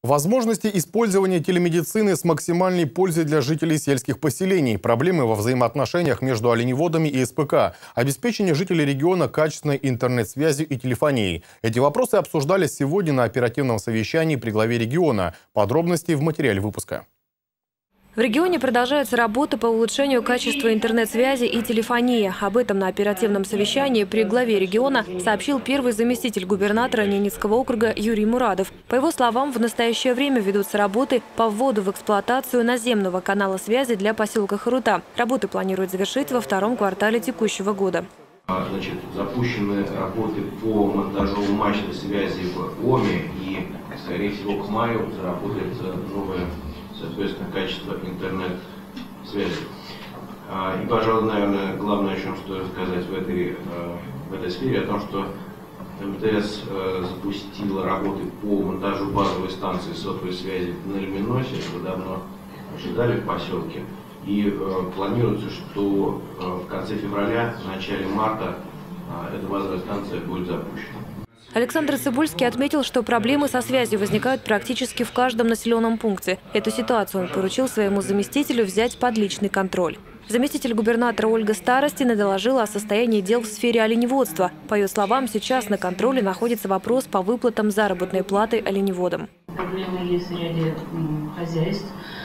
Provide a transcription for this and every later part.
Возможности использования телемедицины с максимальной пользой для жителей сельских поселений, проблемы во взаимоотношениях между оленеводами и СПК, обеспечение жителей региона качественной интернет-связью и телефонией. Эти вопросы обсуждались сегодня на оперативном совещании при главе региона. Подробности в материале выпуска. В регионе продолжается работа по улучшению качества интернет-связи и телефонии. Об этом на оперативном совещании при главе региона сообщил первый заместитель губернатора Ненецкого округа Юрий Мурадов. По его словам, в настоящее время ведутся работы по вводу в эксплуатацию наземного канала связи для поселка Харута. Работы планируют завершить во втором квартале текущего года. Запущены работы по монтажу мачты связи в ОМИ, и, скорее всего, к маю заработает новое, соответственно, качество интернет-связи. И, пожалуй, наверное, главное, о чем стоит сказать в этой сфере, о том, что МТС запустила работы по монтажу базовой станции сотовой связи в Нальминосе. Вы давно ожидали в поселке. И планируется, что в конце февраля, в начале марта эта базовая станция будет запущена. Александр Цыбульский отметил, что проблемы со связью возникают практически в каждом населенном пункте. Эту ситуацию он поручил своему заместителю взять под личный контроль. Заместитель губернатора Ольга Старостина доложила о состоянии дел в сфере оленеводства. По ее словам, сейчас на контроле находится вопрос по выплатам заработной платы оленеводам. Проблемы есть в ряде хозяйств.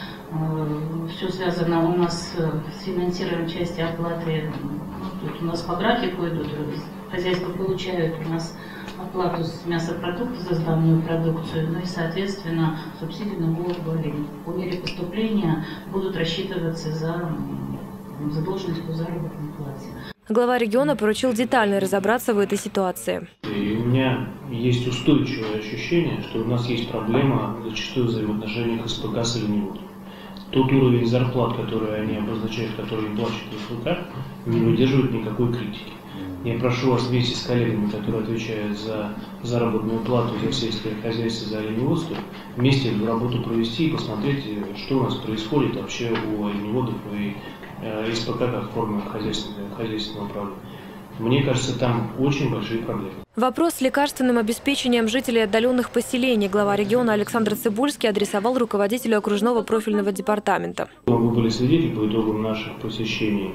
Все связано у нас с финансированием части оплаты. Тут у нас по графику идут. Хозяйства получают у нас оплату с мясопродуктов за сданную продукцию, ну и, соответственно, субсидии на голову оленей. По мере поступления будут рассчитываться за задолженность по заработной плате. Глава региона поручил детально разобраться в этой ситуации. И у меня есть устойчивое ощущение, что у нас есть проблема зачастую в взаимоотношениях СПК с оленеводом. Тот уровень зарплат, который они обозначают, который им платят СПК, не выдерживает никакой критики. Я прошу вас вместе с коллегами, которые отвечают за заработную плату, за сельское хозяйство, за оленеводство, вместе эту работу провести и посмотреть, что у нас происходит вообще у оленеводов и СПК как форма хозяйственного управления. Мне кажется, там очень большие проблемы. Вопрос с лекарственным обеспечением жителей отдаленных поселений глава региона Александр Цыбульский адресовал руководителю окружного профильного департамента. Вы были свидетелями по итогам наших посещений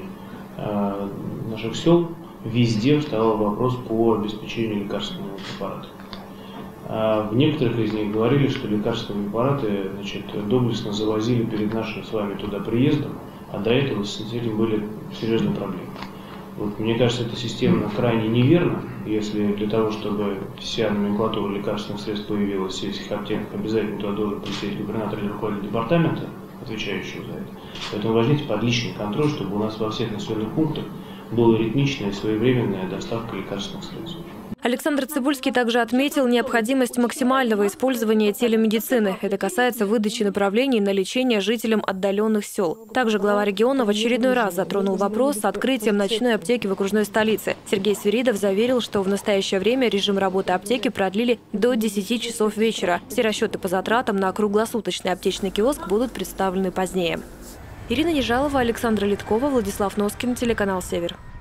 наших сел. Везде вставал вопрос по обеспечению лекарственными препаратами. В некоторых из них говорили, что лекарственные препараты доблестно завозили перед нашим с вами туда приездом, а до этого с этим были серьезные проблемы. Вот, мне кажется, эта система крайне неверна. Если для того, чтобы вся номенклатура лекарственных средств появилась в сельских аптеках, обязательно туда должен присесть губернатор или руководитель департамента, отвечающего за это. Поэтому возьмите под личный контроль, чтобы у нас во всех населенных пунктах была ритмичная и своевременная доставка лекарственных средств. Александр Цыбульский также отметил необходимость максимального использования телемедицины. Это касается выдачи направлений на лечение жителям отдаленных сел. Также глава региона в очередной раз затронул вопрос с открытием ночной аптеки в окружной столице. Сергей Свиридов заверил, что в настоящее время режим работы аптеки продлили до 10 часов вечера. Все расчеты по затратам на круглосуточный аптечный киоск будут представлены позднее. Ирина Ежалова, Александра Литкова, Владислав Носкин, телеканал «Север».